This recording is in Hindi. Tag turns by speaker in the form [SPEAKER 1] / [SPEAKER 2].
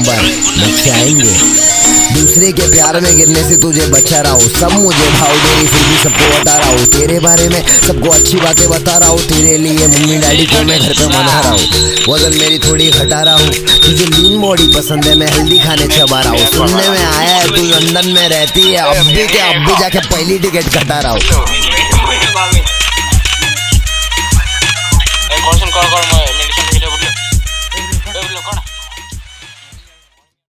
[SPEAKER 1] नंबर बच्चे आएंगे। दूसरे के प्यार में गिरने से तुझे बचा रहा हूँ, सब मुझे भाव दे रही फिर भी सबको बता रहा हूँ। तेरे बारे में सबको अच्छी बातें बता रहा हूँ, तेरे लिए मम्मी डैडी को मैं घर पे मना रहा हूँ। वजन मेरी थोड़ी घटा रहा हूँ, तुझे लीन बॉडी पसंद है, मैं हेल्दी खाने चबा रहा हूँ। सुनने में आया है तू लंदन में रहती है, अब भी जाके पहली टिकट कटा रहा हूँ।